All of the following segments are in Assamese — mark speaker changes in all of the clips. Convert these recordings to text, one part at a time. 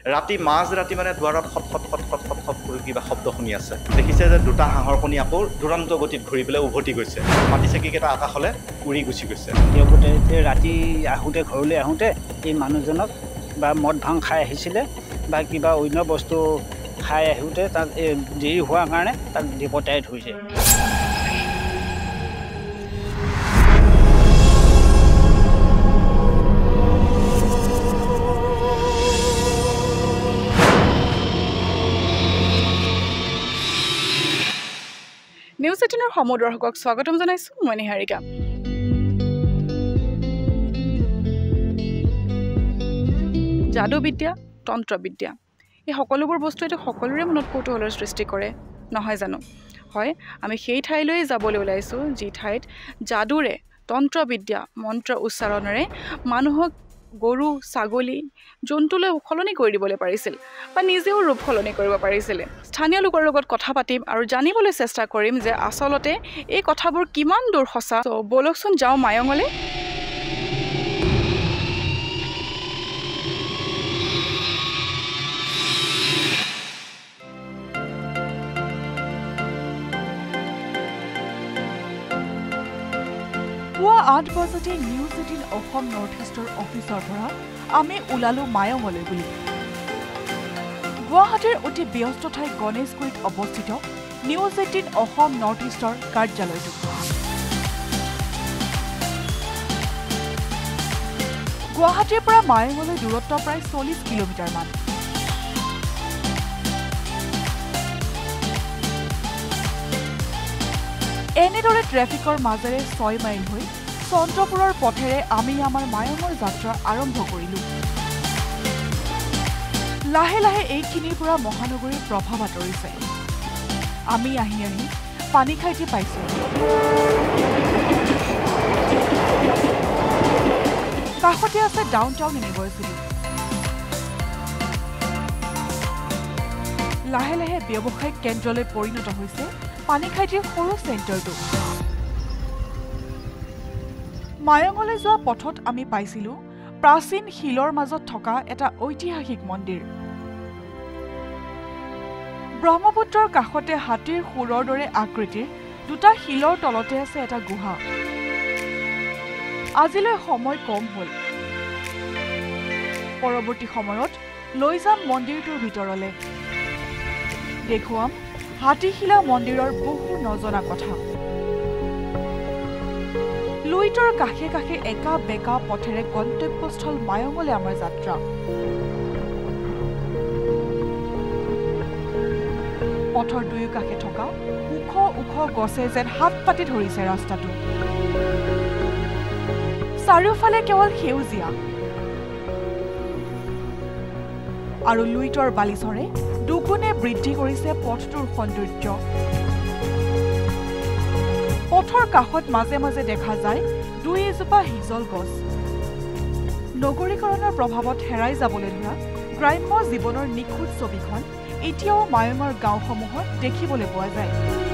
Speaker 1: ৰাতি মাঝৰাতি মানে দুৱাৰত খট খট খট খট খট খট কৰি কিবা শব্দ শুনি আছে দেখিছে যে দুটা হাঁহৰ কণী আকৌ দুৰন্ত গতিত ঘূৰি পেলাই উভতি গৈছে মাটি চাকিকেইটা আকাশলৈ উৰি গুচি গৈছে
Speaker 2: ৰাতি আহোঁতে ঘৰলৈ আহোঁতে এই মানুহজনক বা মদ ভাং খাই আহিছিলে বা কিবা অন্য বস্তু খাই আহোঁতে তাত দেৰি হোৱাৰ কাৰণে তাক ডিপটাই ধৰিছে
Speaker 3: নিউজ 18 সমদৰ্শকক স্বাগতম জনাইছো মই নিহাৰিকা যাদুবিদ্যা তন্ত্ৰবিদ্যা এই সকলোবোৰ বস্তু এটা সকলোৰে মনত কৌতূহলৰ সৃষ্টি কৰে নহয় জানো হয় আমি সেই ঠাইলৈ যাবলৈ ওলাইছো যি ঠাইত যাদুৰে তন্ত্ৰবিদ্যা মন্ত্ৰ উচ্চাৰণৰে মানুহক গৰু ছাগলী জন্তুলৈ সলনি কৰি দিবলৈ পাৰিছিল বা নিজেও ৰূপ সলনি কৰিব পাৰিছিল স্থানীয় লোকৰ লগত কথা পাতিম আৰু জানিবলৈ চেষ্টা কৰিম যে আচলতে এই কথাবোৰ কিমান দূৰ সঁচা তো বলকচোন যাওঁ মায়ঙলৈ
Speaker 4: পুৱা 8 বজাতে নিউজ 18 অসম নৰ্থ ইষ্টৰ অফিচৰ পৰা আমি ওলালো মায়ঙলৈ বুলি গুৱাহাটীৰ অতি ব্যস্ত ঠাই গণেশগুৰিত অৱস্থিত নিউজ 18 অসম নৰ্থ ইষ্টৰ কাৰ্যালয়টো গুৱাহাটীৰ পৰা মায়ঙলৈ দূৰত্ব প্ৰায় 40 কিলোমিটাৰ মান এনেদৰে ট্ৰেফিকৰ মাজেৰে 6 মাইল হৈ চন্দ্ৰপুৰৰ পথেৰে আমি আমাৰ মায়ঙৰ যাত্ৰা আৰম্ভ কৰিলো লাহে লাহে এইখিনিৰ পৰা মহানগৰীৰ প্ৰভাৱ আঁতৰিছে আমি আহি পানীখাইটি পাইছো কাষতে আছে ডাউনটাউন ইউনিভাৰ্চিটি লাহে লাহে ব্যৱসায়িক কেন্দ্ৰলৈ পৰিণত হৈছে পানীখাইটিৰ সৰু চেণ্টাৰটো মায়ঙলৈ যোৱা পথত আমি পাইছিলো প্ৰাচীন শিলৰ মাজত থকা এটা ঐতিহাসিক মন্দিৰ ব্ৰহ্মপুত্ৰৰ কাষতে হাতীৰ শুৰৰ দৰে আকৃতিৰ দুটা শিলৰ তলতে আছে এটা গুহা আজিলৈ সময় কম হ'ল পৰৱৰ্তী সময়ত লৈ যাম মন্দিৰটোৰ ভিতৰলৈ দেখুৱাম হাতীশিলা মন্দিৰৰ বহু নজনা কথা লুইটৰ কাষে কাষে একা বেকা পথেৰে গন্তব্যস্থল মায়ঙলৈ আমাৰ যাত্ৰা পথৰ দুয়ো কাষে থকা ওখ ওখ গছে যেন হাত পাতি ধৰিছে ৰাস্তাটো চাৰিওফালে কেৱল সেউজীয়া আৰু লুইটৰ বালিচৰে দুগুণে বৃদ্ধি কৰিছে পথটোৰ সৌন্দৰ্য পথৰ কাষত মাজে মাজে দেখা যায় দুই এজোপা হিজল গছ নগৰীকৰণৰ প্ৰভাৱত হেৰাই যাবলৈ ধৰা গ্ৰাম্য জীৱনৰ নিখুঁত ছবিখন এতিয়াও মায়ঙৰ গাঁওসমূহত দেখিবলৈ পোৱা যায়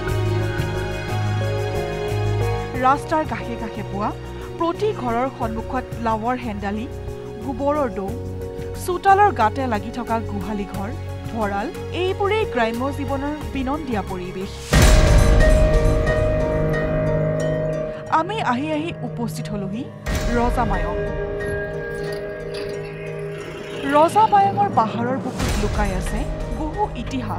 Speaker 4: ৰাস্তাৰ কাষে কাষে পোৱা প্ৰতি ঘৰৰ সন্মুখত লাৱৰ হেন্দালি গোবৰৰ দৌ চোতালৰ গাতে লাগি থকা গোহালি ঘৰ ভঁৰাল এইবোৰেই গ্ৰাম্য জীৱনৰ বিনন্দীয়া পৰিৱেশ আমি আহি উপস্থিত হলোহি ৰজা মায়ঙৰ পাহাৰৰ বুকুত লুকাই আছে বহু ইতিহাস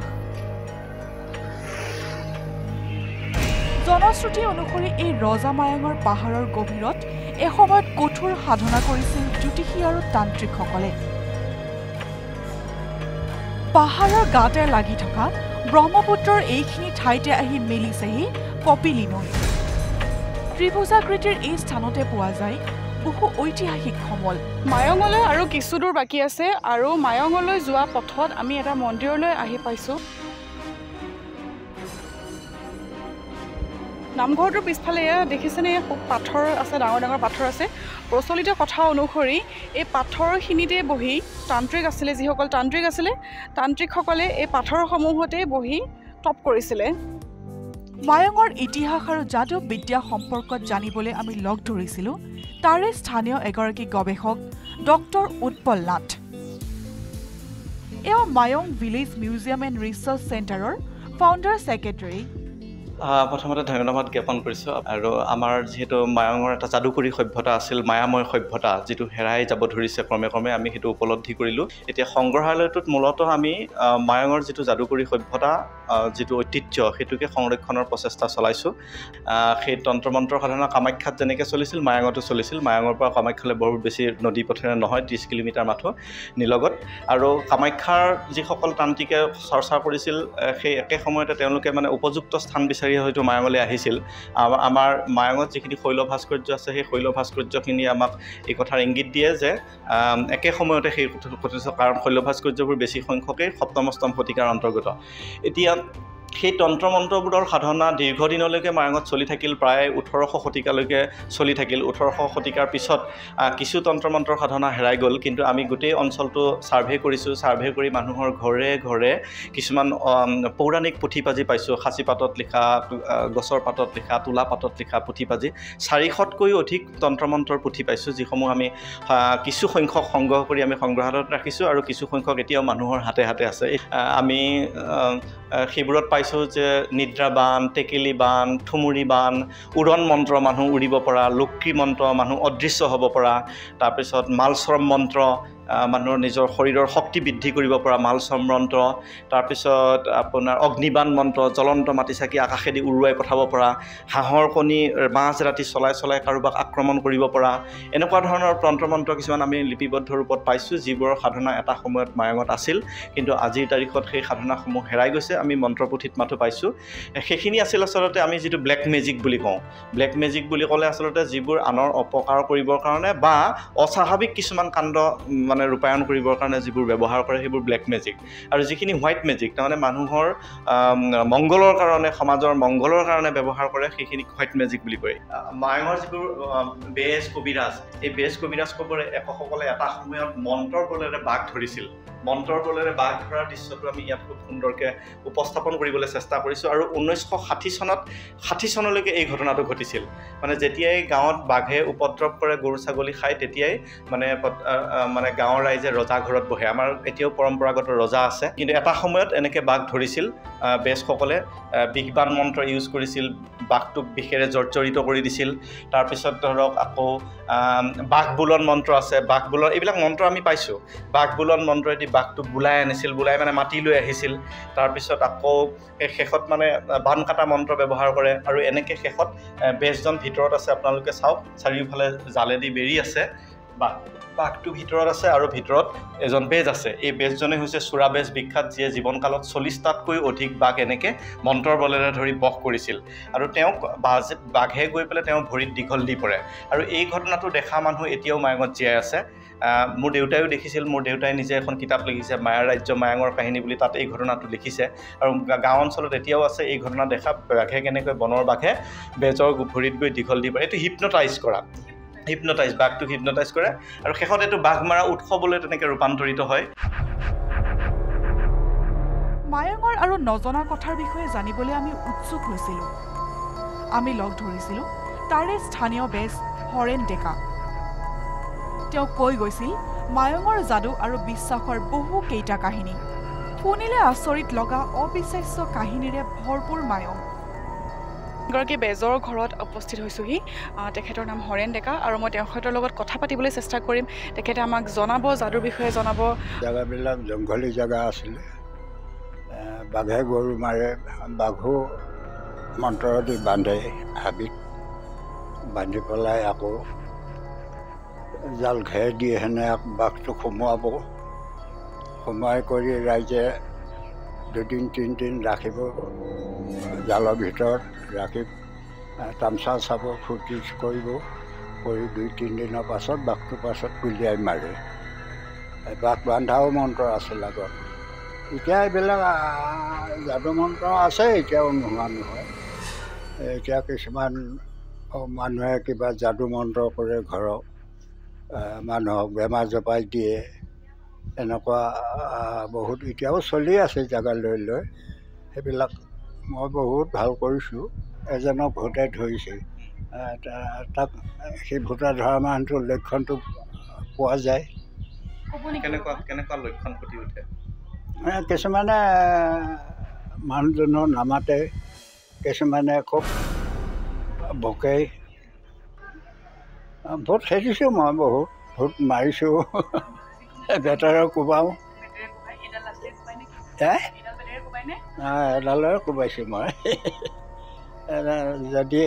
Speaker 4: জনশ্ৰুতি অনুসৰি এই ৰজা মায়ঙৰ পাহাৰৰ গভীৰত এসময়ত কঠোৰ সাধনা কৰিছিল জ্যোতিষী আৰু তান্ত্ৰিকসকলে পাহাৰৰ গাতে লাগি থকা ব্ৰহ্মপুত্ৰৰ এইখিনি ঠাইতে আহি মেলিছেহি কপিলী নৈ ত্ৰিভুজাকৃতিৰ এই স্থানতে পোৱা যায় বহু ঐতিহাসিক সমল
Speaker 3: মায়ঙলৈ আৰু কিছু দূৰ বাকী আছে আৰু মায়ঙলৈ যোৱা পথত আমি এটা মন্দিৰলৈ আহি পাইছো নামঘৰটোৰ পিছফালে দেখিছেনে খুব পাথৰ আছে ডাঙৰ ডাঙৰ পাথৰ আছে প্ৰচলিত কথা অনুসৰি এই পাথৰখিনিতে বহি তান্ত্ৰিক আছিলে যিসকল তান্ত্ৰিক আছিলে তান্ত্ৰিকসকলে এই পাথৰসমূহতে বহি তপ কৰিছিলে
Speaker 4: মায়ঙৰ ইতিহাস আৰু যাদু বিদ্যা সম্পৰ্কত জানিবলৈ আমি লগ ধৰিছিলো তাৰে স্থানীয় এগৰাকী গৱেষক ডক্টৰ উৎপল নাথ এওঁ Mayong village museum and research চেণ্টাৰৰ ফাউণ্ডাৰ ছেক্ৰেটাৰী।
Speaker 1: প্ৰথমতে ধন্যবাদ জ্ঞাপন কৰিছোঁ। আৰু আমাৰ যিহেতু মায়ঙৰ এটা যাদুকৰী সভ্যতা আছিল, মায়াময় সভ্যতা, যিটো হেৰাই যাব ধৰিছে ক্ৰমে ক্ৰমে, আমি সেইটো উপলব্ধি কৰিলোঁ। এতিয়া সংগ্ৰহালয়টোত মূলতঃ আমি মায়ঙৰ যিটো যাদুকৰী সভ্যতা, যিটো ঐতিহ্য, সেইটোকে সংৰক্ষণৰ প্ৰচেষ্টা চলাইছোঁ। সেই তন্ত্ৰ মন্ত্ৰ সাধনা কামাখ্যাত যেনেকৈ চলিছিল, মায়ঙতো চলিছিল। মায়ঙৰ পৰা কামাখ্যালৈ বৰ বেছি নদী পথেৰে নহয়, 30 কিলোমিটাৰ মাথো নিলগত। আৰু কামাখ্যাৰ যিসকল তান্ত্ৰিকে চৰ্চা কৰিছিল, সেই একে সময়তে তেওঁলোকে মানে উপযুক্ত স্থান বিচাৰি হয়তো মায়ঙলৈ আহিছিল। আমাৰ মায়ঙত যিখিনি শৈল ভাস্কৰ্য আছে, সেই শৈল ভাস্কৰ্যখিনি আমাক এই কথাৰ ইংগিত দিয়ে যে একে সময়তে সেই ঘটিছে, কাৰণ শৈল ভাস্কৰ্যবোৰ বেছি সংখ্যকেই 7ম-8ম শতিকাৰ অন্তৰ্গত। এতিয়া সেই তন্ত্ৰ মন্ত্ৰবোৰৰ সাধনা দীৰ্ঘদিনলৈকে মায়ঙত চলি থাকিল, প্ৰায় 1800 শতিকালৈকে চলি থাকিল। 1800 শতিকাৰ পিছত কিছু তন্ত্ৰ মন্ত্ৰৰ সাধনা হেৰাই গ'ল, কিন্তু আমি গোটেই অঞ্চলটো ছাৰ্ভে কৰিছোঁ। ছাৰ্ভে কৰি মানুহৰ ঘৰে ঘৰে কিছুমান পৌৰাণিক পুথি পাজি পাইছোঁ। সাঁচি পাতত লিখা, গছৰ পাতত লিখা, তুলা পাতত লিখা পুথি পাজি 400তকৈও অধিক তন্ত্ৰ মন্ত্ৰৰ পুথি পাইছোঁ, যিসমূহ আমি কিছু সংখ্যক সংগ্ৰহ কৰি আমি সংগ্ৰহালয়ত ৰাখিছোঁ, আৰু কিছু সংখ্যক এতিয়াও মানুহৰ হাতে হাতে আছে। আমি সেইবোৰত পাইছোঁ যে নিদ্ৰাবান, টেকেলি বান, ঠুমুৰি বান, উৰণ মন্ত্ৰ, মানুহ উৰিব পৰা, লক্ষ্মী মন্ত্ৰ, মানুহ অদৃশ্য হ'ব পৰা, তাৰপিছত মালশ্ৰম মন্ত্ৰ, মানুহৰ নিজৰ শৰীৰৰ শক্তি বৃদ্ধি কৰিব পৰা মালশ্ৰম মন্ত্ৰ, তাৰপিছত আপোনাৰ অগ্নিবাণ মন্ত্ৰ, জ্বলন্ত মাটি চাকি আকাশেদি উৰুৱাই পঠাব পৰা, হাঁহৰ কণী মাজ ৰাতি চলাই চলাই কাৰোবাক আক্ৰমণ কৰিব পৰা, এনেকুৱা ধৰণৰ তন্ত্ৰ মন্ত্ৰ কিছুমান আমি লিপিবদ্ধ ৰূপত পাইছোঁ, যিবোৰৰ সাধনা এটা সময়ত মায়ঙত আছিল, কিন্তু আজিৰ তাৰিখত সেই সাধনাসমূহ হেৰাই গৈছে। আমি মন্ত্ৰপুথিত মাথো পাইছোঁ। সেইখিনি আছিল আচলতে আমি যিটো ব্লেক মেজিক বুলি কওঁ। ব্লেক মেজিক বুলি ক'লে আচলতে যিবোৰ আনৰ অপকাৰ কৰিবৰ কাৰণে বা অস্বাভাৱিক কিছুমান কাণ্ড মানে ৰূপায়ণ কৰিবৰ কাৰণে যিবোৰ ব্যৱহাৰ কৰে, সেইবোৰ ব্লেক মেজিক। আৰু যিখিনি হোৱাইট মেজিক, তাৰমানে মানুহৰ মংগলৰ কাৰণে, সমাজৰ মংগলৰ কাৰণে ব্যৱহাৰ কৰে, সেইখিনি হোৱাইট মেজিক বুলি কয়। মায়ঙৰ যিবোৰ বেজ কবিৰাজ, এই বেজ কবিৰাজসকলে এটা সময়ত মন্ত্ৰৰ বলেৰে বাঘ ধৰিছিল। মন্ত্ৰৰ বলেৰে বাঘ ধৰাৰ দৃশ্যটো আমি ইয়াত খুব সুন্দৰকৈ উপস্থাপন কৰিবলৈ চেষ্টা কৰিছোঁ। আৰু 1960 চনলৈকে এই ঘটনাটো ঘটিছিল। মানে যেতিয়াই গাঁৱত বাঘে উপদ্ৰৱ কৰে, গৰু ছাগলী খায়, তেতিয়াই মানে গাঁৱৰ ৰাইজে ৰজা ঘৰত বহে। আমাৰ এতিয়াও পৰম্পৰাগত ৰজা আছে, কিন্তু এটা সময়ত এনেকৈ বাঘ ধৰিছিল। বেজসকলে বিষবাণ মন্ত্ৰ ইউজ কৰিছিল, বাঘটোক বিষেৰে জৰ্জৰিত কৰি দিছিল। তাৰপিছত ধৰক আকৌ বাঘ বুলন মন্ত্ৰ আছে, বাঘ বুলন, এইবিলাক মন্ত্ৰ আমি পাইছোঁ। বাঘ বুলন মন্ত্ৰদি বাঘটোক বুলাই আনিছিল, বুলাই মানে মাতি লৈ আহিছিল। তাৰপিছত আকৌ শেষত মানে বান কাটা মন্ত্ৰ ব্যৱহাৰ কৰে। আৰু এনেকৈ শেষত বেজজন ভিতৰত আছে, আপোনালোকে চাওক, চাৰিওফালে জালেদি বেৰি আছে, বাঘটো ভিতৰত আছে, আৰু ভিতৰত এজন বেজ আছে। এই বেজজনে হৈছে চোৰা বেজ বিখ্যাত, যিয়ে জীৱনকালত 40টাতকৈ অধিক বাঘ এনেকৈ মন্ত্ৰৰ বলেৰে ধৰি বশ কৰিছিল। আৰু তেওঁক বাঘে গৈ পেলাই তেওঁ ভৰিত দীঘল দি পৰে। আৰু এই ঘটনাটো দেখা মানুহ এতিয়াও মায়ঙত জীয়াই আছে। মোৰ দেউতাইও দেখিছিল। মোৰ দেউতাই নিজে এখন কিতাপ লিখিছে, মায়াৰ ৰাজ্য মায়ঙৰ কাহিনী বুলি, তাত এই ঘটনাটো লিখিছে। আৰু গাঁও অঞ্চলত এতিয়াও আছে এই ঘটনা দেখা, বাঘে কেনেকৈ বনৰ বাঘে বেজৰ ভৰিত গৈ দীঘল দি পৰে। এইটো বাঘটোক হিপনটাইজ কৰে, আৰু শেষত এইটো বাঘ মাৰা উৎসৱলৈ তেনেকৈ ৰূপান্তৰিত হয়।
Speaker 4: মায়ঙৰ আৰু নজনা কথাৰ বিষয়ে জানিবলৈ আমি উৎসুক হৈছিলোঁ। আমি লগ ধৰিছিলোঁ তাৰে স্থানীয় বেজ হৰেণ ডেকা। তেওঁ কৈ গৈছিল মায়ঙৰ যাদু আৰু বিশ্বাসৰ বহুকেইটা কাহিনী। শুনিলে আচৰিত লগা অবিশ্বাস্য কাহিনীৰে ভৰপূৰ মায়ং।
Speaker 3: এগৰাকী বেজৰ ঘৰত উপস্থিত হৈছোঁহি। তেখেতৰ নাম হৰেণ ডেকা, আৰু মই তেখেতৰ লগত কথা পাতিবলৈ চেষ্টা কৰিম। তেখেতে আমাক জনাব, যাদুৰ বিষয়ে জনাব।
Speaker 5: জেগাবিলাক জংঘলী জেগা আছিলে, বাঘে গৰু মাৰে, বাঘো মন্ত্ৰ দি বান্ধে, হাবিত বান্ধি পেলাই আকৌ জাল ঘেৰ দি সেনে বাঘটোক সোমোৱাই কৰি ৰাইজে 2-3 দিন ৰাখিব, জালৰ ভিতৰত ৰাখি তামচা চাব, ফূৰ্তি কৰিব, কৰি 2-3 দিনৰ পাছত বাঘটোৰ পাছত গুলিয়াই মাৰে। বাঘ বান্ধাও মন্ত্ৰ আছিল আগত। এতিয়া এইবিলাক যাদু মন্ত্ৰ আছে, এতিয়াও নোহোৱা নহয়। এতিয়া কিছুমান মানুহে কিবা যাদু মন্ত্ৰ কৰে, ঘৰত মানুহক বেমাৰ জপাই দিয়ে, এনেকুৱা বহুত এতিয়াও চলি আছে জেগা লৈ লৈ। সেইবিলাক মই বহুত ভাল কৰিছোঁ। এজনক ভূতে ধৰিছিল, তাক সেই ভূতে ধৰা মানুহটোৰ লক্ষণটো পোৱা যায়।
Speaker 1: কেনেকুৱা লক্ষণ ফুটি উঠে?
Speaker 5: কিছুমানে মানুহজনৰ নামাতে, কিছুমানে খুব বকে। ভোট খেলিছোঁ মই, ভোট মাৰিছোঁ, বেটাৰে কোবাওঁ। এডালেৰে কোবাইছোঁ মই। যদি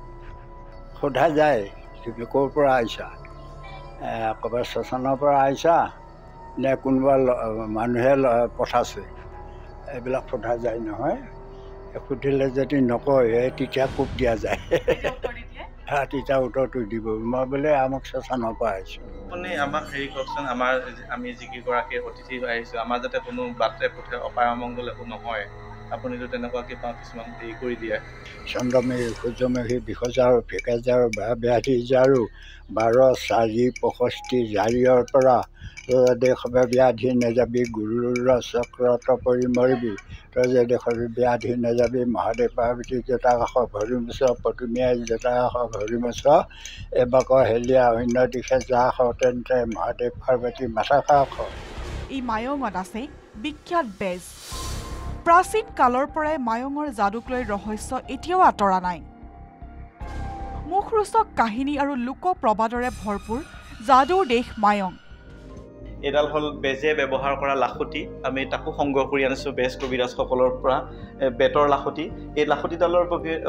Speaker 5: সোধা যায় তুমি ক'ৰ পৰা আহিছা, ক'ৰবাত শ্মশানৰ পৰা আহিছা নে কোনোবা মানুহে পঠাইছে, এইবিলাক সোধা যায় নহয়। সুধিলে যদি নকয় তেতিয়া কোব দিয়া যায়। তেতিয়া উত্তৰটো দিব, মই বোলে আমাক শ্মশানৰ পৰা আহিছোঁ।
Speaker 1: আপুনি আমাক হেৰি কওকচোন, আমি যিকেইগৰাকী অতিথি আহিছোঁ, আমাৰ যাতে কোনো বাটে পথে অপায় অমংগল একো নহয়, আপুনিতো তেনেকুৱা কিবা কিছুমান হেৰি কৰি দিয়ে।
Speaker 5: চন্দ্ৰমেঘী সূৰ্যমেঘী বিষজাৰু ফেকেজাৰু ব্যাধি জাৰু 12-4-65 জাৰিয়ৰ পৰা দেশবে ব্যাধি নেযাবি গুৰুৰ চক্ৰত পৰি মৰিবি, তই যে দেশৰ ব্যাধি নেযাবি মহাদেৱ পাৰ্বতী জোতাকাশ ভৰি মুছ পটুমিয়াই জোতাকাশ ভৰি মুছ এবাক হেলিয়া অন্য দিশে যাশ তেন্তে মহাদেৱ পাৰ্বতী মাথা খাশ।
Speaker 4: এই মায়ঙত আছে বিখ্যাত বেজ। প্ৰাচীন কালৰ পৰাই মায়ঙৰ যাদুক লৈ ৰহস্য এতিয়াও আঁতৰা নাই। মুখৰোচক কাহিনী আৰু লোকপ্ৰবাদৰে ভৰপূৰ যাদুৰ দেশ মায়ং।
Speaker 1: এডাল হ'ল বেজে ব্যৱহাৰ কৰা লাখুটি। আমি তাকো সংগ্ৰহ কৰি আনিছোঁ বেজ কবিৰাজসকলৰ পৰা, বেতৰ লাখুটি। এই লাখুটিডালৰ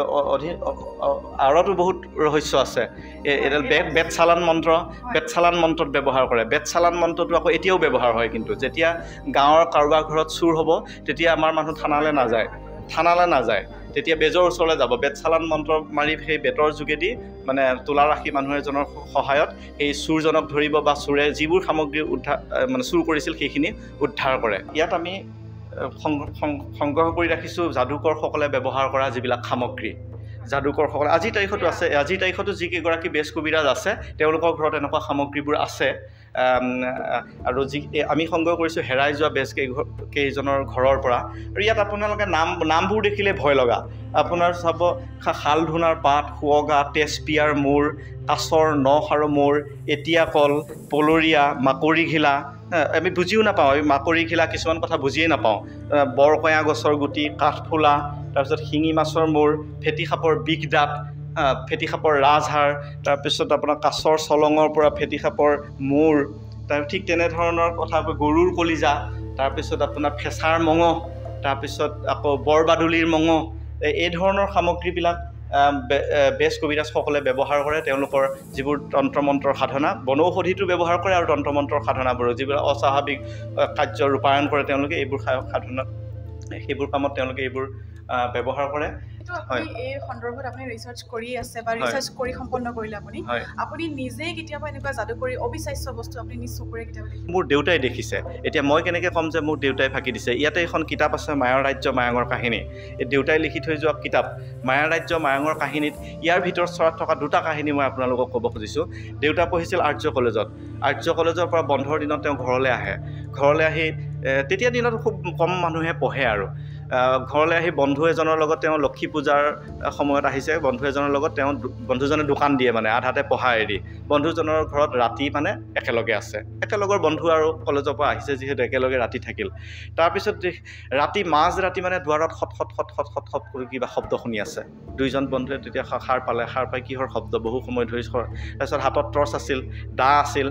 Speaker 1: আঁৰতো বহুত ৰহস্য আছে। এডাল বেত চালান মন্ত্ৰত ব্যৱহাৰ কৰে। বেত চালান মন্ত্ৰটো আকৌ এতিয়াও ব্যৱহাৰ হয়, কিন্তু যেতিয়া গাঁৱৰ কাৰোবাৰ ঘৰত চুৰ হ'ব তেতিয়া আমাৰ মানুহ থানালৈ নাযায়, তেতিয়া বেজৰ ওচৰলৈ যাব। বেত চালান মন্ত্ৰ মাৰি সেই বেতৰ যোগেদি মানে তোলা ৰাখি মানুহ এজনৰ সহায়ত সেই চুৰজনক ধৰিব বা চোৰে যিবোৰ সামগ্ৰী চুৰ কৰিছিল সেইখিনি উদ্ধাৰ কৰে। ইয়াত আমি সংগ্ৰহ কৰি ৰাখিছোঁ যাদুকৰসকলে ব্যৱহাৰ কৰা যিবিলাক সামগ্ৰী। যাদুকৰসকলে আজিৰ তাৰিখতো আছে, আজিৰ তাৰিখতো যিকেইগৰাকী বেজ কবিৰাজ আছে তেওঁলোকৰ ঘৰত এনেকুৱা সামগ্ৰীবোৰ আছে। আৰু আমি সংগ্ৰহ কৰিছোঁ হেৰাই যোৱা বেজ কেইজনৰ ঘৰৰ পৰা। আৰু ইয়াত আপোনালোকে নামবোৰ দেখিলে ভয় লগা। আপোনাৰ চাব শাল ধুনাৰ পাত, শুৱগা, তেজপিয়াৰ মূৰ, কাছৰ নখ আৰু মূৰ, এতিয়া কল, পলৰীয়া, মাকৰি ঘিলা। আমি বুজিও নাপাওঁ, এই মাকৰি ঘিলা কিছুমান কথা বুজিয়ে নাপাওঁ। বৰকঞা গছৰ গুটি, কাঠফুলা, তাৰপিছত শিঙি মাছৰ মূৰ, ফেটি সাপৰ বিষ দাঁত, ফেটি সাপৰ ৰাজহাড়, তাৰপিছত আপোনাৰ কাছৰ চলঙৰ পৰা ফেটি সাপৰ মূৰ, ঠিক তেনেধৰণৰ কথা। গৰুৰ কলিজা, তাৰপিছত আপোনাৰ ফেঁচাৰ মঙহ, তাৰপিছত আকৌ বৰবাদুলিৰ মঙহ। এই ধৰণৰ সামগ্ৰীবিলাক বেজ কবিৰাজসকলে ব্যৱহাৰ কৰে। তেওঁলোকৰ যিবোৰ তন্ত্ৰ মন্ত্ৰৰ সাধনা, বনৌষধিটো ব্যৱহাৰ কৰে আৰু তন্ত্ৰ মন্ত্ৰৰ সাধনাবোৰো যিবিলাক অস্বাভাৱিক কাৰ্য ৰূপায়ণ কৰে তেওঁলোকে, এইবোৰ সাধনাত সেইবোৰ কামত তেওঁলোকে এইবোৰ ব্যৱহাৰ কৰে।
Speaker 3: এই সন্দৰ্ভত আপুনি ৰিচাৰ্চ কৰি আছে বা ৰিচাৰ্চ কৰি সম্পন্ন কৰিলে আপুনি নিজেই কেতিয়াবা এনেকুৱা যাদুকৰী অবিশ্বাস্য বস্তু আপুনি নিজ চকুৰে কেতিয়াবা দেখিছে?
Speaker 1: মোৰ দেউতাই দেখিছে। এতিয়া মই কেনেকৈ ক'ম যে মোৰ দেউতাই ফাঁকি দিছে? ইয়াতে এখন কিতাপ আছে, মায়াৰ ৰাজ্য মায়াঙৰ কাহিনী। এই দেউতাই লিখি থৈ যোৱা কিতাপ মায়াৰ ৰাজ্য মায়াঙৰ কাহিনীত ইয়াৰ ভিতৰত চৰাত থকা দুটা কাহিনী মই আপোনালোকক ক'ব খুজিছোঁ। দেউতা পঢ়িছিল আৰ্য কলেজত। আৰ্য কলেজৰ পৰা বন্ধৰ দিনত তেওঁ ঘৰলৈ আহি তেতিয়া দিনত খুব কম মানুহে পঢ়ে আৰু ঘৰলৈ আহি বন্ধু এজনৰ লগত তেওঁ লক্ষী পূজাৰ সময়ত আহিছে। বন্ধু এজনৰ লগত বন্ধুজনে দোকান দিয়ে, মানে আধাতে পঢ়া এৰি। বন্ধুজনৰ ঘৰত ৰাতি মানে একেলগে আছে, একেলগৰ বন্ধু আৰু কলেজৰ পৰা আহিছে যিহেতু একেলগে ৰাতি থাকিল। তাৰপিছত মাজৰাতি মানে দুৱাৰত খট কৰি কিবা শব্দ শুনি আছে। দুইজন বন্ধুৱে তেতিয়া সাৰ পাই কিহৰ শব্দ, বহু সময় ধৰি। তাৰপিছত হাতত টৰ্চ আছিল, দা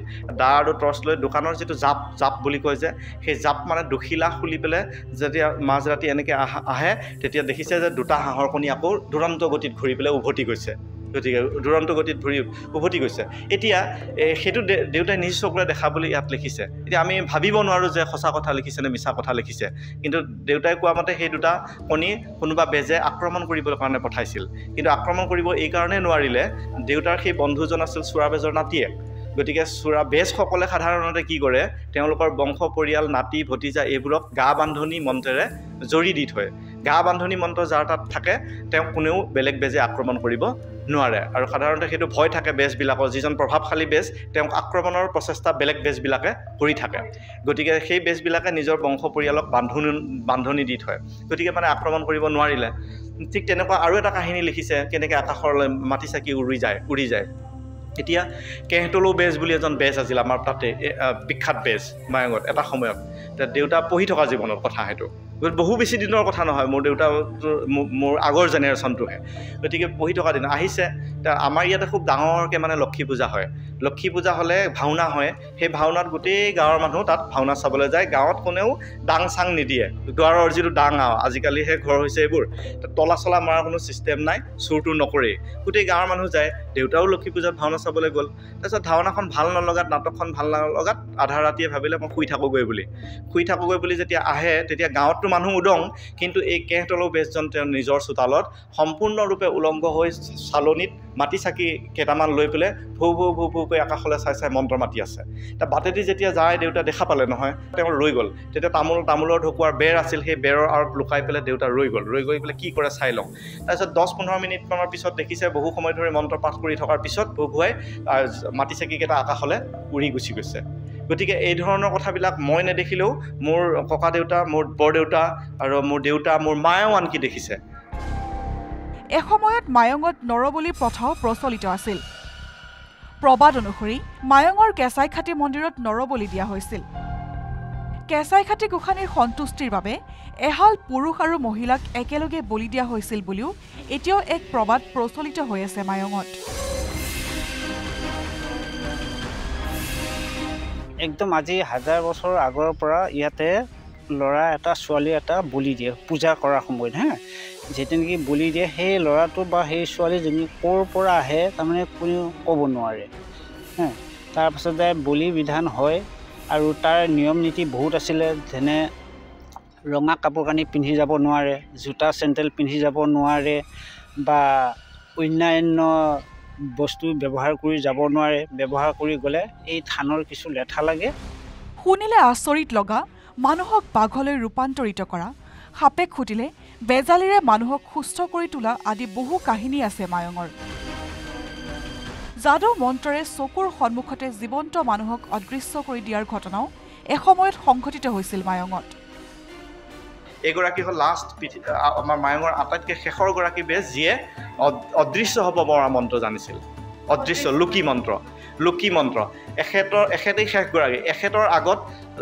Speaker 1: আৰু টৰ্চ লৈ দোকানৰ যিটো জাপ বুলি কয় যে, সেই জাপ মানে দুখিলা খুলি পেলাই যেতিয়া মাজৰাতি এনেকৈ আহে তেতিয়া দেখিছে যে দুটা হাঁহৰ কণী আকৌ দুৰন্ত গতিত ঘূৰি পেলাই উভতি গৈছে। গতিকে দুৰন্ত গতিত উভতি গৈছে। এতিয়া সেইটো দেউতাই নিজ চকুৰে দেখা বুলি ইয়াত লিখিছে। এতিয়া আমি ভাবিব নোৱাৰোঁ যে সঁচা কথা লিখিছে নে মিছা কথা লিখিছে, কিন্তু দেউতাই কোৱা মতে সেই দুটা কণী কোনোবা বেজে আক্ৰমণ কৰিবৰ কাৰণে পঠাইছিল। কিন্তু আক্ৰমণ কৰিব এই কাৰণে নোৱাৰিলে, দেউতাৰ সেই বন্ধুজন আছিল চোৰা বেজৰ নাতিয়েক। গতিকে চোৰা বেজসকলে সাধাৰণতে কি কৰে, তেওঁলোকৰ বংশ পৰিয়াল, নাতি ভতিজা এইবোৰক গা বান্ধনি মন্ত্ৰেৰে জৰি দি থয়। গা বান্ধনি মন্ত্ৰ যাৰ তাত থাকে তেওঁক কোনেও বেলেগ বেজে আক্ৰমণ কৰিব নোৱাৰে। আৰু সাধাৰণতে সেইটো ভয় থাকে বেজবিলাকৰ, যিজন প্ৰভাৱশালী বেজ তেওঁক আক্ৰমণৰ প্ৰচেষ্টা বেলেগ বেজবিলাকে কৰি থাকে। গতিকে সেই বেজবিলাকে নিজৰ বংশ পৰিয়ালক বান্ধনি দি থয়, গতিকে মানে আক্ৰমণ কৰিব নোৱাৰিলে। ঠিক তেনেকুৱা আৰু এটা কাহিনী লিখিছে, কেনেকৈ আকাশলৈ মাটি চাকি উৰি যায়। এতিয়া কেহতলৌ বেজ বুলি এজন বেজ আছিল আমাৰ তাতে বিখ্যাত বেজ মায়ঙত এটা সময়ত দেউতা পঢ়ি থকা জীৱনৰ কথা সেইটো বহু বেছি দিনৰ কথা নহয় মোৰ দেউতা মোৰ আগৰ জেনেৰেশ্যনটোহে গতিকে পঢ়ি থকা দিন আহিছে আমাৰ ইয়াতে খুব ডাঙৰকৈ মানে লক্ষী পূজা হয় লক্ষী পূজা হ'লে ভাওনা হয় সেই ভাওনাত গোটেই গাঁৱৰ মানুহ তাত ভাওনা চাবলৈ যায় গাঁৱত কোনেও ডাং চাং নিদিয়ে দুৱাৰৰ যিটো ডাং আজিকালিহে ঘৰ হৈছে এইবোৰ তলা চলা মৰাৰ কোনো ছিষ্টেম নাই চুৰটো নকৰেই গোটেই গাঁৱৰ মানুহ যায় দেউতাও লক্ষী পূজাত ভাওনা চাবলৈ গ'ল তাৰপিছত ভাওনাখন ভাল নলগাত নাটকখন ভাল নলগাত আধা ৰাতিয়ে ভাবিলে মই শুই থাকোগৈ বুলি যেতিয়া আহে তেতিয়া গাঁৱততো মানুহ উদং কিন্তু এই কেহতলৌ বেজজন তেওঁৰ নিজৰ চোতালত সম্পূৰ্ণৰূপে উলংঘ হৈ চালনীত মাটি চাকি কেইটামান লৈ পেলাই ভৌ ভৌ আকাশলৈ চাই মন্ত্ৰ মাতি আছে বাটেদি যেতিয়া যায় দেউতা দেখা পালে নহয় তেওঁ ৰৈ গ'ল তেতিয়া তামোলৰ ঢকুৱাৰ বেৰ আছিল সেই বেৰৰ আঁৰত লুকাই পেলাই দেউতা ৰৈ গৈ পেলাই কি কৰে চাই লওঁ তাৰপিছত 10-15 মিনিটমানৰ পিছত দেখিছে বহু সময় ধৰি মন্ত্ৰ পাঠ কৰি থকাৰ পিছত ভুভুৱাই মাটি চাকিকেইটা আকাশলৈ উৰি গুচি গৈছে গতিকে এই ধৰণৰ কথাবিলাক মই নেদেখিলেও মোৰ ককা দেউতা মোৰ বৰদেউতা আৰু মোৰ দেউতা মোৰ মায়েও আনকি দেখিছে
Speaker 4: এসময়ত মায়ঙত নৰবলি প্ৰথাও প্ৰচলিত আছিল প্ৰবাদ অনুসৰি মায়ঙৰ কেঁচাইখাতি মন্দিৰত নৰবলি দিয়া হৈছিল কেঁচাইখাতি গোসানীৰ সন্তুষ্টিৰ বাবে এহাল পুৰুষ আৰু মহিলাক একেলগে বলি দিয়া হৈছিল বুলিও এতিয়াও এক প্ৰবাদ প্ৰচলিত হৈ আছে মায়ঙত
Speaker 2: একদম আজি 1000 বছৰ আগৰ পৰা ইয়াতে ল'ৰা এটা ছোৱালী এটা বলি দিয়ে পূজা কৰাৰ সময়ত যেতি নেকি বলি দিয়ে সেই ল'ৰাটো বা সেই ছোৱালীজনী ক'ৰ পৰা আহে তাৰমানে কোনেও ক'ব নোৱাৰে তাৰপিছতে বলি বিধান হয় আৰু তাৰ নিয়ম নীতি বহুত আছিলে যেনে ৰঙা কাপোৰ কানি পিন্ধি যাব নোৱাৰে জোতা চেণ্ডেল পিন্ধি যাব নোৱাৰে বা অন্যান্য বস্তু ব্যৱহাৰ কৰি যাব নোৱাৰে ব্যৱহাৰ কৰি গ'লে এই থানৰ কিছু লেঠা লাগে
Speaker 4: শুনিলে আচৰিত লগা মানুহক বাঘলৈ ৰূপান্তৰিত কৰা সাপে খুটিলে বেজালিৰে মানুহক সুস্থ কৰি তোলা আদি বহু কাহিনী আছে মায়ঙৰ যাদু মন্ত্ৰৰে চকুৰ সন্মুখতে জীৱন্ত মানুহক অদৃশ্য কৰি দিয়াৰ ঘটনাও এসময়ত সংঘটিত হৈছিল মায়ঙত
Speaker 1: এগৰাকী হ'ল লাষ্ট আমাৰ মায়ঙৰ আটাইতকৈ শেষৰ গৰাকী বেজ যিয়ে অদৃশ্য হ'ব পৰা মন্ত্ৰ জানিছিল অদৃশ্য লুকি মন্ত্ৰ এখেতেই শেষগৰাকী এখেতৰ আগত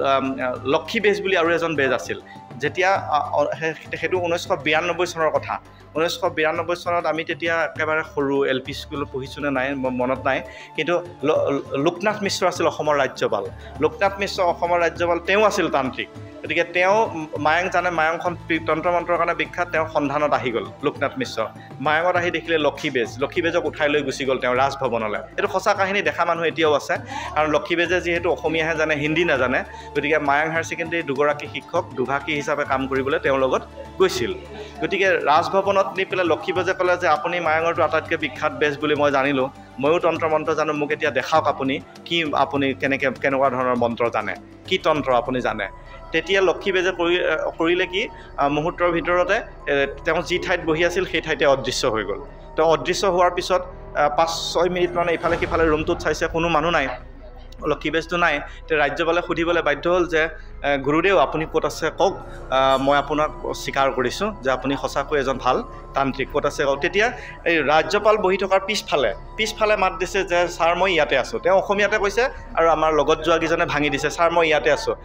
Speaker 1: লক্ষী বেজ বুলি আৰু এজন বেজ আছিল যেতিয়া সেইটো 1992 চনৰ কথা 1992 চনত আমি তেতিয়া একেবাৰে সৰু LP স্কুলত পঢ়িছোঁ নে নাই মনত নাই কিন্তু লোকনাথ মিশ্ৰ আছিল অসমৰ ৰাজ্যপাল লোকনাথ মিশ্ৰ অসমৰ ৰাজ্যপাল তেওঁ আছিল তান্ত্ৰিক গতিকে তেওঁ মায়ং জানে মায়ংখন তন্ত্ৰ মন্ত্ৰৰ কাৰণে বিখ্যাত তেওঁ সন্ধানত আহি গ'ল লোকনাথ মিশ্ৰ মায়ঙত আহি দেখিলে লক্ষী বেজক উঠাই লৈ গুচি গ'ল তেওঁ ৰাজভৱনলৈ এইটো সঁচা কাহিনী দেখা মানুহ এতিয়াও আছে আৰু লক্ষী বেজে যিহেতু অসমীয়াহে জানে হিন্দী নাজানে গতিকে মায়ং হায়াৰ ছেকেণ্ডেৰী দুগৰাকী শিক্ষক দুভাষী হিচাপে কাম কৰিবলৈ তেওঁৰ লগত গৈছিল গতিকে ৰাজভৱনত নি পেলাই লক্ষী বেজে ক'লে যে আপুনি মায়ঙৰটো আটাইতকৈ বিখ্যাত বেজ বুলি মই জানিলোঁ ময়ো তন্ত্ৰ মন্ত্ৰ জানো মোক এতিয়া দেখাওক আপুনি কেনেকুৱা ধৰণৰ মন্ত্ৰ জানে কি তন্ত্ৰ আপুনি জানে তেতিয়া লক্ষী বেজে কৰিলে কি মুহূৰ্তৰ ভিতৰতে তেওঁ যি ঠাইত বহি আছিল সেই ঠাইতে অদৃশ্য হৈ গ'ল তেওঁ অদৃশ্য হোৱাৰ পিছত 5-6 মিনিট মানে ইফালে সিফালে ৰুমটোত চাইছে কোনো মানুহ নাই লক্ষী বেজটো নাই তে ৰাজ্যপালে সুধিবলৈ বাধ্য হ'ল যে গুৰুদেৱ আপুনি ক'ত আছে কওক মই আপোনাক স্বীকাৰ কৰিছোঁ যে আপুনি সঁচাকৈ এজন ভাল তান্ত্ৰিক ক'ত আছে কওক তেতিয়া এই ৰাজ্যপাল বহি থকাৰ পিছফালে মাত দিছে যে ছাৰ মই ইয়াতে আছোঁ তেওঁ অসমীয়াতে কৈছে আৰু আমাৰ লগত যোৱা কেইজনে ভাঙি দিছে ছাৰ মই ইয়াতে আছোঁ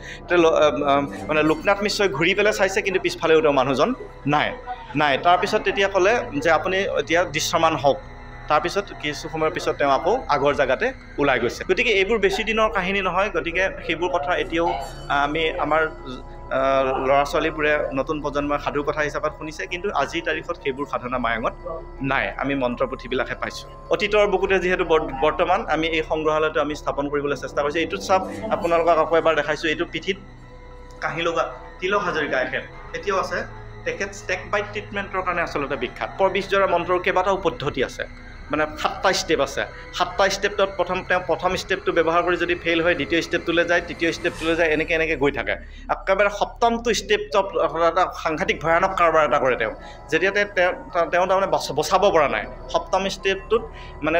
Speaker 1: মানে লোকনাথ মিশ্ৰই ঘূৰি পেলাই চাইছে কিন্তু পিছফালেও তেওঁ মানুহজন নাই তাৰপিছত তেতিয়া ক'লে যে আপুনি এতিয়া দৃশ্যমান হওক তাৰপিছত কিছু সময়ৰ পিছত তেওঁ আকৌ আগৰ জেগাতে ওলাই গৈছে গতিকে এইবোৰ বেছি দিনৰ কাহিনী নহয় গতিকে সেইবোৰ কথা এতিয়াও আমি আমাৰ ল'ৰা ছোৱালীবোৰে নতুন প্ৰজন্মৰ সাধু কথা হিচাপত শুনিছে কিন্তু আজিৰ তাৰিখত সেইবোৰ সাধনা মায়ঙত নাই আমি মন্ত্ৰপুথিবিলাকহে পাইছোঁ অতীতৰ বুকুতে যিহেতু বৰ্তমান আমি এই সংগ্ৰহালয়টো আমি স্থাপন কৰিবলৈ চেষ্টা কৰিছোঁ এইটোত চাপ আপোনালোকক আকৌ এবাৰ দেখাইছোঁ এইটো পিঠিত কাঁহি লগা তিলক হাজৰিকা এতিয়াও আছে তেখেত ষ্টেক বাইট ট্ৰিটমেণ্টৰ কাৰণে আচলতে বিখ্যাত পৰবিশজৰা মন্ত্ৰৰ কেইবাটাও পদ্ধতি আছে মানে 7টা ষ্টেপ আছে 7টা ষ্টেপত প্ৰথম ষ্টেপটো ব্যৱহাৰ কৰি যদি ফেইল হয় দ্বিতীয় ষ্টেপটোলৈ যায় তৃতীয় ষ্টেপটোলৈ যায় এনেকৈ গৈ থাকে একেবাৰে সপ্তমটো ষ্টেপত এটা সাংঘাতিক ভয়ানক কাৰবাৰ এটা কৰে তেওঁ যেতিয়া তেওঁ তাৰমানে বচাব পৰা নাই সপ্তম ষ্টেপটোত মানে তেওঁ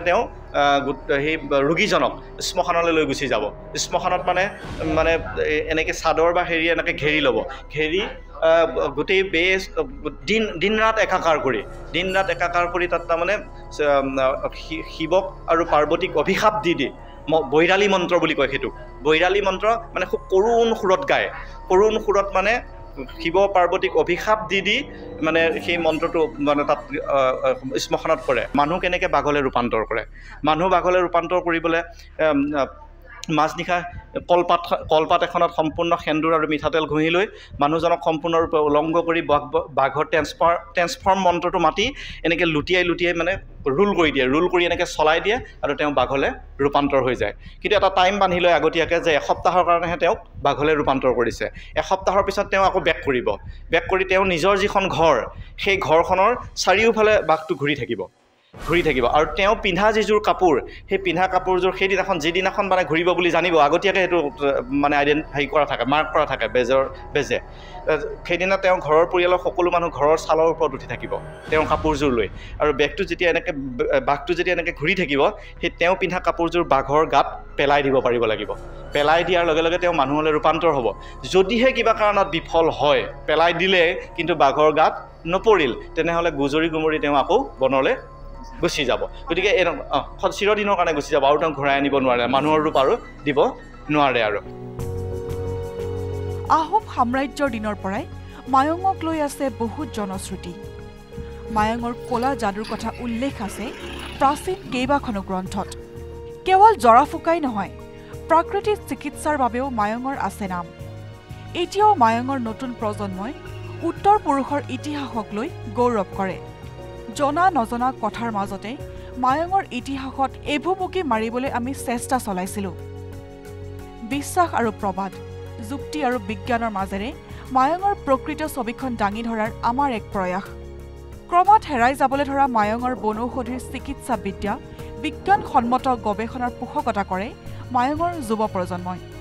Speaker 1: সেই ৰোগীজনক শ্মশানলৈ লৈ গুচি যাব। শ্মশানত মানে এনেকৈ চাদৰ বা হেৰি এনেকৈ ঘেৰি ল'ব, ঘেৰি গোটেই দিন ৰাত একাকাৰ কৰি তাত তাৰমানে শিৱক আৰু পাৰ্বতীক অভিশাপ দি বৈৰালী মন্ত্ৰ বুলি কয় সেইটো। বৈৰালী মন্ত্ৰ মানে খুব কৰুণ সুৰত গায়, কৰুণ সুৰত মানে শিৱ পাৰ্বতীক অভিশাপ দি মানে সেই মন্ত্ৰটো মানে তাত শ্মশানত কৰে। মানুহ কেনেকৈ বাঘলৈ ৰূপান্তৰ কৰে, মানুহ বাঘলৈ ৰূপান্তৰ কৰিবলৈ মাজনিশা কলপাত এখনত সম্পূৰ্ণ সেন্দুৰ আৰু মিঠাতেল ঘঁহি লৈ মানুহজনক সম্পূৰ্ণৰূপে উলংগ কৰি বাঘৰ ট্ৰেন্সফৰ্ম মন্ত্ৰটো মাতি এনেকৈ লুটিয়াই মানে ৰোল কৰি এনেকৈ চলাই দিয়ে আৰু তেওঁ বাঘলৈ ৰূপান্তৰ হৈ যায়। কিন্তু এটা টাইম বান্ধি লয় আগতীয়াকৈ যে এসপ্তাহৰ কাৰণেহে তেওঁক বাঘলৈ ৰূপান্তৰ কৰিছে। এসপ্তাহৰ পিছত তেওঁ আকৌ বেক কৰি তেওঁ নিজৰ যিখন ঘৰ সেই ঘৰখনৰ চাৰিওফালে বাঘটো ঘূৰি থাকিব আৰু তেওঁ পিন্ধা যিযোৰ কাপোৰ সেই পিন্ধা কাপোৰযোৰ যিদিনাখন মানে ঘূৰিব বুলি জানিব আগতীয়াকৈ সেইটো মানে মাৰ্ক কৰা থাকে বেজে। সেইদিনা তেওঁ ঘৰৰ পৰিয়ালৰ সকলো মানুহ ঘৰৰ ছালৰ ওপৰত উঠি থাকিব তেওঁৰ কাপোৰযোৰ লৈ, আৰু বাঘটো যেতিয়া এনেকৈ ঘূৰি থাকিব সেই তেওঁ পিন্ধা কাপোৰযোৰ বাঘৰ গাত পেলাই দিব পাৰিব লাগিব। পেলাই দিয়াৰ লগে লগে তেওঁ মানুহলৈ ৰূপান্তৰ হ'ব। যদিহে কিবা কাৰণত বিফল হয়, পেলাই দিলে কিন্তু বাঘৰ গাত নপৰিল, তেনেহ'লে গুজৰি তেওঁ আকৌ বনলৈ গুচি যাব। গতিকে চিৰদিনৰ কাৰণে গুচি যাব আৰু তেওঁক ঘূৰাই আনিব নোৱাৰে, মানুহৰ ৰূপ আৰু দিব নোৱাৰে। আৰু
Speaker 4: আহোম সাম্ৰাজ্যৰ দিনৰ পৰাই মায়ঙক লৈ আছে বহুত জনশ্ৰুতি। মায়ঙৰ কলা যাদুৰ কথা উল্লেখ আছে প্ৰাচীন কেইবাখনো গ্ৰন্থত। কেৱল জৰা ফুকাই নহয়, প্ৰাকৃতিক চিকিৎসাৰ বাবেও মায়ঙৰ আছে নাম। এতিয়াও মায়ঙৰ নতুন প্ৰজন্মই উত্তৰ পুৰুষৰ ইতিহাসক লৈ গৌৰৱ কৰে। জনা নজনা কথাৰ মাজতে মায়ঙৰ ইতিহাসত এভুমুকি মাৰিবলৈ আমি চেষ্টা চলাইছিলোঁ। বিশ্বাস আৰু প্ৰবাদ, যুক্তি আৰু বিজ্ঞানৰ মাজেৰে মায়ঙৰ প্ৰকৃত ছবিখন দাঙি ধৰাৰ আমাৰ এক প্ৰয়াস। ক্ৰমাৎ হেৰাই যাবলৈ ধৰা মায়ঙৰ বনৌষধিৰ চিকিৎসা বিদ্যা, বিজ্ঞানসন্মত গৱেষণাৰ পোষকতা কৰে মায়ঙৰ যুৱ প্ৰজন্মই।